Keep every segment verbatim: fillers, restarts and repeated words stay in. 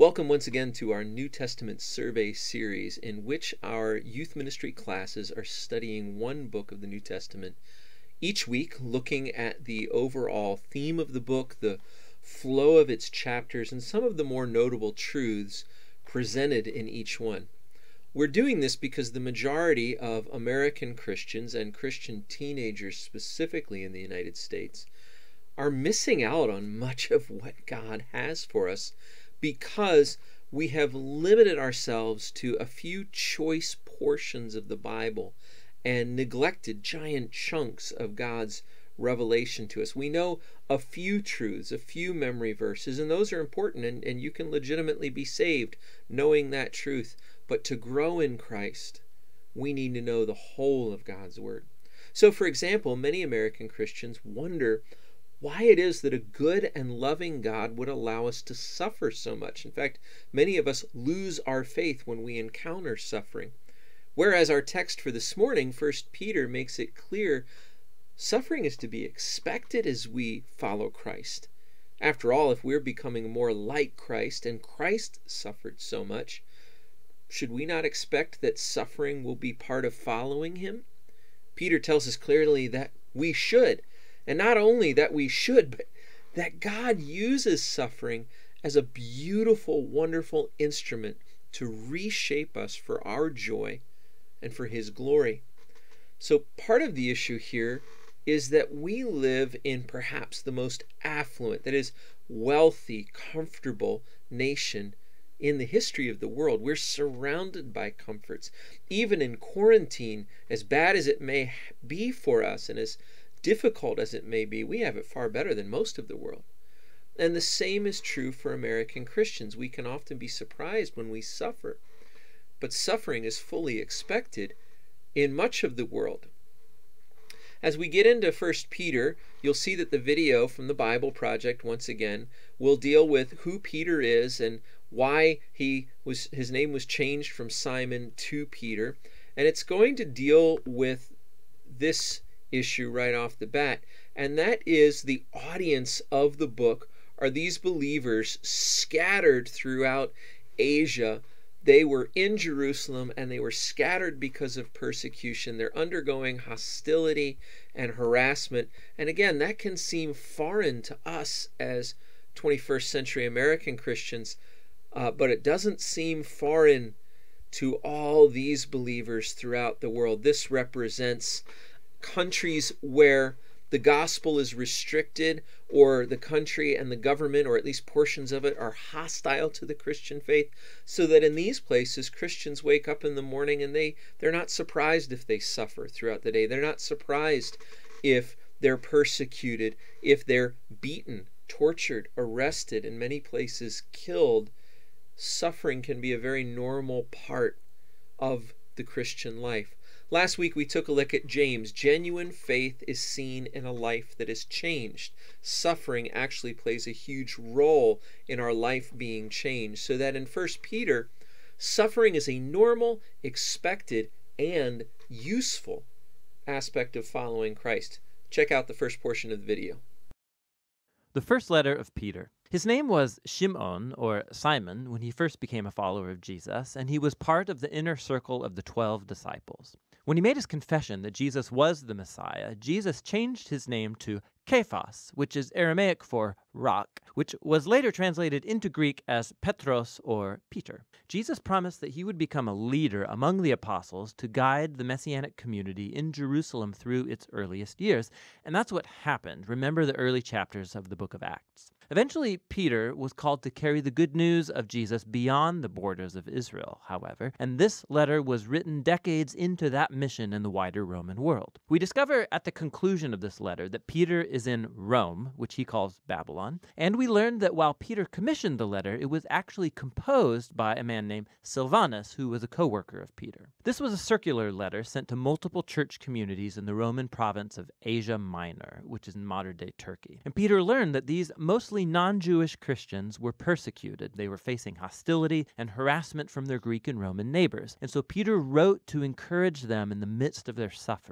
Welcome once again to our New Testament survey series, in which our youth ministry classes are studying one book of the New Testament each week, looking at the overall theme of the book, the flow of its chapters, and some of the more notable truths presented in each one. We're doing this because the majority of American Christians and Christian teenagers specifically in the United States are missing out on much of what God has for us because we have limited ourselves to a few choice portions of the Bible and neglected giant chunks of God's revelation to us. We know a few truths, a few memory verses, and those are important, and, and you can legitimately be saved knowing that truth. But to grow in Christ, we need to know the whole of God's Word. So, for example, many American Christians wonder why it is that a good and loving God would allow us to suffer so much. In fact, many of us lose our faith when we encounter suffering. Whereas our text for this morning, First Peter, makes it clear suffering is to be expected as we follow Christ. After all, if we're becoming more like Christ and Christ suffered so much, should we not expect that suffering will be part of following him? Peter tells us clearly that we should. And not only that we should, but that God uses suffering as a beautiful, wonderful instrument to reshape us for our joy and for his glory. So part of the issue here is that we live in perhaps the most affluent, that is, wealthy, comfortable nation in the history of the world. We're surrounded by comforts. Even in quarantine, as bad as it may be for us and as difficult as it may be, we have it far better than most of the world. And the same is true for American Christians. We can often be surprised when we suffer, but suffering is fully expected in much of the world. As we get into First Peter, you'll see that the video from the Bible Project, once again, will deal with who Peter is and why he was his name was changed from Simon to Peter. And it's going to deal with this issue right off the bat, and that is the audience of the book are these believers scattered throughout Asia. They were in Jerusalem and they were scattered because of persecution. They're undergoing hostility and harassment. And again, that can seem foreign to us as twenty-first century American Christians, uh, but it doesn't seem foreign to all these believers throughout the world. This represents countries where the gospel is restricted, or the country and the government, or at least portions of it, are hostile to the Christian faith, so that in these places Christians wake up in the morning and they, they're not surprised if they suffer throughout the day. They're not surprised if they're persecuted, if they're beaten, tortured, arrested, in many places killed. Suffering can be a very normal part of the Christian life. Last week we took a look at James. Genuine faith is seen in a life that is changed. Suffering actually plays a huge role in our life being changed. So that in First Peter, suffering is a normal, expected, and useful aspect of following Christ. Check out the first portion of the video. The first letter of Peter. His name was Shimon, or Simon, when he first became a follower of Jesus, and he was part of the inner circle of the twelve disciples. When he made his confession that Jesus was the Messiah, Jesus changed his name to Kephas, which is Aramaic for rock, which was later translated into Greek as Petros, or Peter. Jesus promised that he would become a leader among the apostles to guide the Messianic community in Jerusalem through its earliest years, and that's what happened. Remember the early chapters of the book of Acts. Eventually, Peter was called to carry the good news of Jesus beyond the borders of Israel, however, and this letter was written decades into that mission in the wider Roman world. We discover at the conclusion of this letter that Peter is in Rome, which he calls Babylon, and we learned that while Peter commissioned the letter, it was actually composed by a man named Silvanus, who was a co-worker of Peter. This was a circular letter sent to multiple church communities in the Roman province of Asia Minor, which is in modern-day Turkey. And Peter learned that these mostly non-Jewish Christians were persecuted. They were facing hostility and harassment from their Greek and Roman neighbors. And so Peter wrote to encourage them in the midst of their suffering.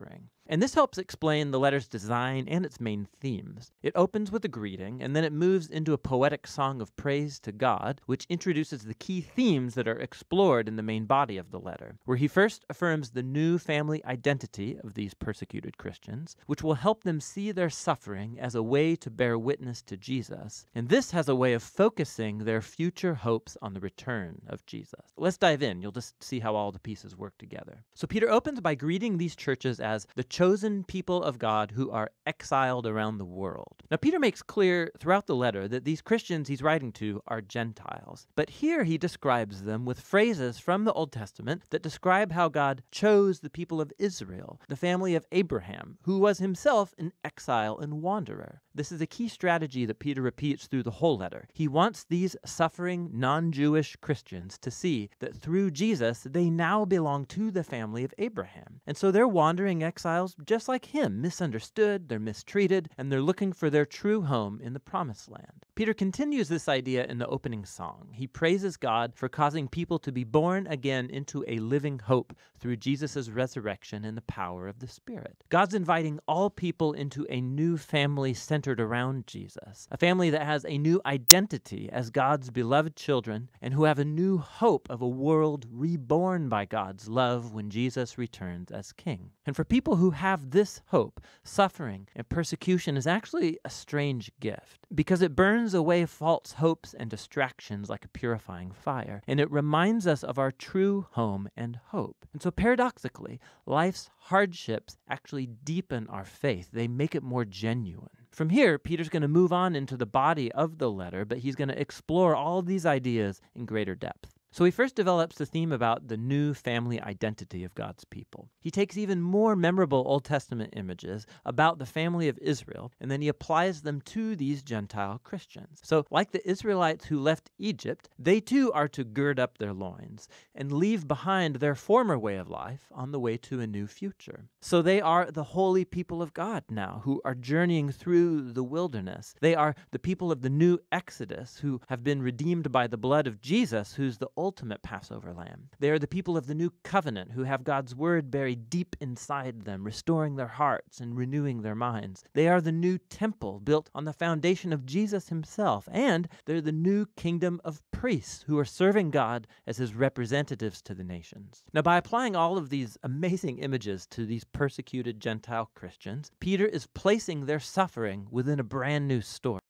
And this helps explain the letter's design and its main themes. It opens with a greeting, and then it moves into a poetic song of praise to God, which introduces the key themes that are explored in the main body of the letter, where he first affirms the new family identity of these persecuted Christians, which will help them see their suffering as a way to bear witness to Jesus. And this has a way of focusing their future hopes on the return of Jesus. Let's dive in. You'll just see how all the pieces work together. So Peter opens by greeting these churches as the chosen people of God who are exiled around the world. Now, Peter makes clear throughout the letter that these Christians he's writing to are Gentiles. But here he describes them with phrases from the Old Testament that describe how God chose the people of Israel, the family of Abraham, who was himself an exile and wanderer. This is a key strategy that Peter repeats through the whole letter. He wants these suffering non-Jewish Christians to see that through Jesus, they now belong to the family of Abraham. And so they're wandering exiles just like him, misunderstood, they're mistreated, and they're looking for their true home in the Promised Land. Peter continues this idea in the opening song. He praises God for causing people to be born again into a living hope through Jesus' resurrection and the power of the Spirit. God's inviting all people into a new family centered around Jesus, a family that has a new identity as God's beloved children and who have a new hope of a world reborn by God's love when Jesus returns as King. And for people who have this hope, suffering and persecution is actually a strange gift because it burns away false hopes and distractions like a purifying fire, and it reminds us of our true home and hope. And so paradoxically, life's hardships actually deepen our faith. They make it more genuine. From here, Peter's going to move on into the body of the letter, but he's going to explore all these ideas in greater depth. So he first develops the theme about the new family identity of God's people. He takes even more memorable Old Testament images about the family of Israel, and then he applies them to these Gentile Christians. So like the Israelites who left Egypt, they too are to gird up their loins and leave behind their former way of life on the way to a new future. So they are the holy people of God now who are journeying through the wilderness. They are the people of the new Exodus who have been redeemed by the blood of Jesus, who's the ultimate Passover lamb. They are the people of the new covenant who have God's word buried deep inside them, restoring their hearts and renewing their minds. They are the new temple built on the foundation of Jesus himself, and they're the new kingdom of priests who are serving God as his representatives to the nations. Now, by applying all of these amazing images to these persecuted Gentile Christians, Peter is placing their suffering within a brand new story.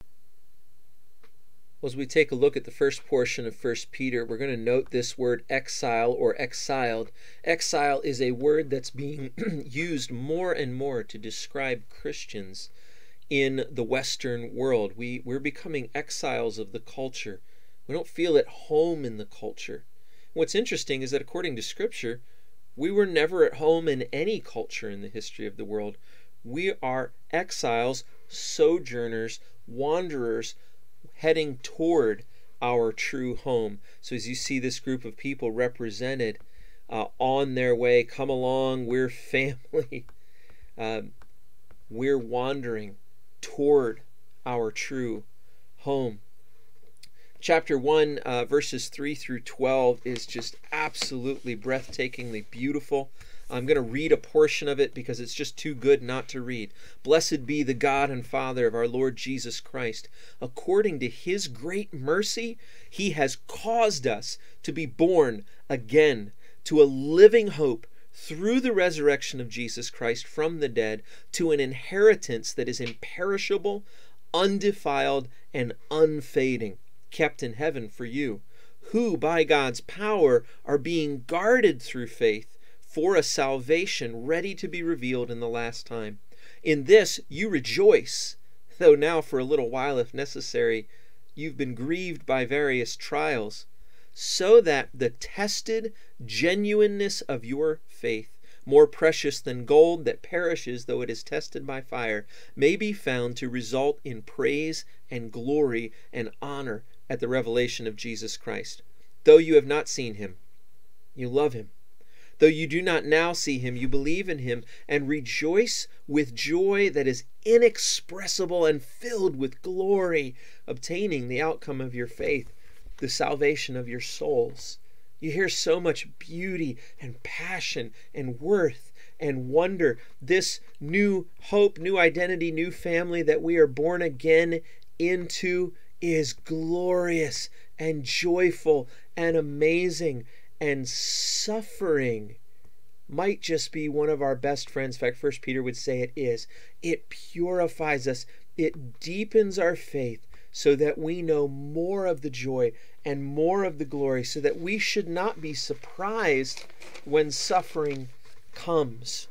As we take a look at the first portion of First Peter, we're going to note this word exile or exiled. Exile is a word that's being used more and more to describe Christians in the Western world. We, we're becoming exiles of the culture. We don't feel at home in the culture. What's interesting is that according to Scripture, we were never at home in any culture in the history of the world. We are exiles, sojourners, wanderers, heading toward our true home. So as you see this group of people represented uh, on their way, come along, we're family. Uh, we're wandering toward our true home. Chapter one, uh, verses three through twelve is just absolutely breathtakingly beautiful. I'm going to read a portion of it because it's just too good not to read. Blessed be the God and Father of our Lord Jesus Christ. According to his great mercy, he has caused us to be born again to a living hope through the resurrection of Jesus Christ from the dead, to an inheritance that is imperishable, undefiled, and unfading, kept in heaven for you, who by God's power are being guarded through faith for a salvation ready to be revealed in the last time. In this you rejoice, though now for a little while, if necessary, you've been grieved by various trials, so that the tested genuineness of your faith, more precious than gold that perishes though it is tested by fire, may be found to result in praise and glory and honor at the revelation of Jesus Christ. Though you have not seen him, you love him. Though you do not now see him, you believe in him and rejoice with joy that is inexpressible and filled with glory, obtaining the outcome of your faith, the salvation of your souls. You hear so much beauty and passion and worth and wonder. This new hope, new identity, new family that we are born again into is glorious and joyful and amazing, and suffering might just be one of our best friends. In fact, First Peter would say it is. It purifies us. It deepens our faith so that we know more of the joy and more of the glory, so that we should not be surprised when suffering comes.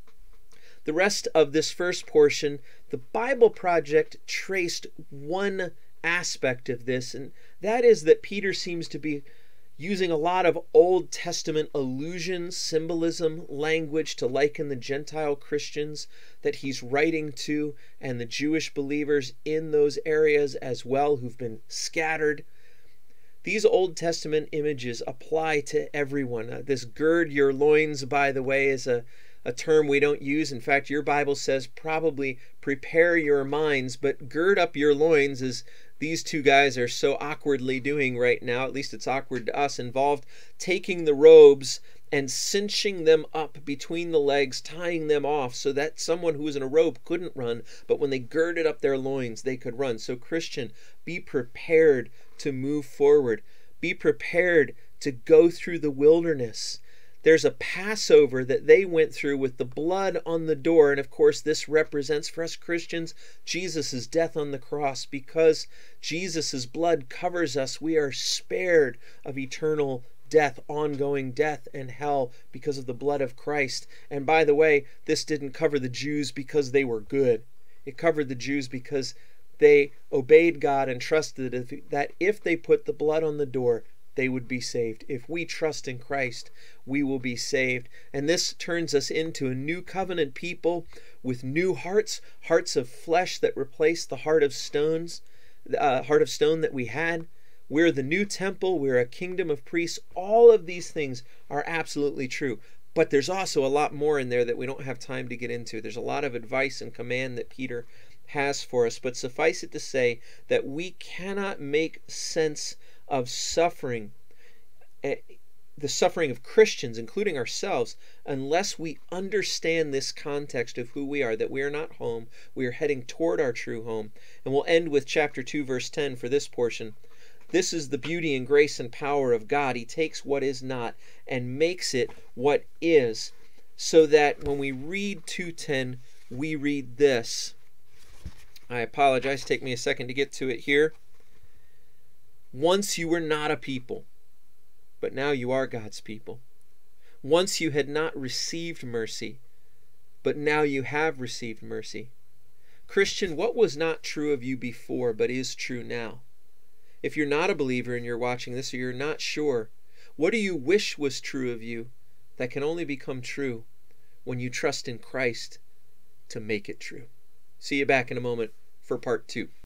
The rest of this first portion, the Bible Project traced one aspect of this, and that is that Peter seems to be using a lot of Old Testament allusions, symbolism, language to liken the Gentile Christians that he's writing to and the Jewish believers in those areas as well who've been scattered. These Old Testament images apply to everyone. Uh, this gird your loins, by the way, is a, a term we don't use. In fact, your Bible says probably prepare your minds, but gird up your loins is these two guys are so awkwardly doing right now, at least it's awkward to us, involved taking the robes and cinching them up between the legs, tying them off so that someone who was in a robe couldn't run, but when they girded up their loins, they could run. So Christian, be prepared to move forward. Be prepared to go through the wilderness. There's a Passover that they went through with the blood on the door. And of course, this represents for us Christians Jesus' death on the cross. Because Jesus' blood covers us, we are spared of eternal death, ongoing death and hell because of the blood of Christ. And by the way, this didn't cover the Jews because they were good. It covered the Jews because they obeyed God and trusted that if they put the blood on the door, they would be saved. If we trust in Christ, we will be saved. And this turns us into a new covenant people with new hearts, hearts of flesh that replace the heart of stones, uh, heart of stone that we had. We're the new temple. We're a kingdom of priests. All of these things are absolutely true. But there's also a lot more in there that we don't have time to get into. There's a lot of advice and command that Peter has for us. But suffice it to say that we cannot make sense of suffering, the suffering of Christians, including ourselves, unless we understand this context of who we are, that we are not home, we are heading toward our true home. And we'll end with chapter two, verse ten for this portion. This is the beauty and grace and power of God. He takes what is not and makes it what is, so that when we read two ten, we read this. I apologize, take me a second to get to it here. Once you were not a people, but now you are God's people. Once you had not received mercy, but now you have received mercy. Christian, what was not true of you before, but is true now? If you're not a believer and you're watching this, or you're not sure, what do you wish was true of you that can only become true when you trust in Christ to make it true? See you back in a moment for part two.